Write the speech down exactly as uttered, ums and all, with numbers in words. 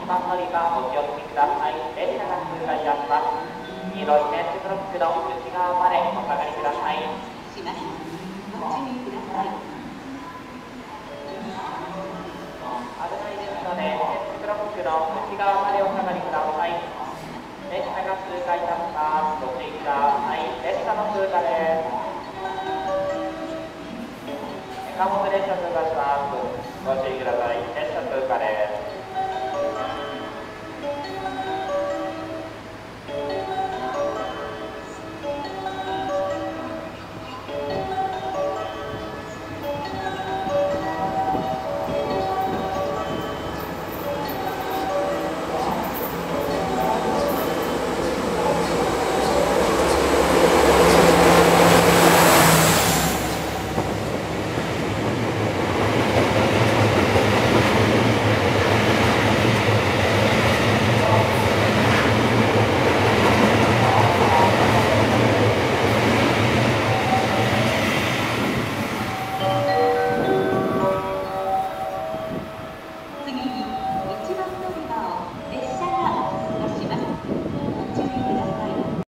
番乗り場お気をつけください。列車が通過いたします。黄色い点字ブロックの内側までお下がりください。 します。ご注意ください。 危ないですので、点字ブロックの内側までお下がりください。列車が通過いたします。ご注意ください。列車の通過です。貨物列車通過します。ご注意ください。列車通過です。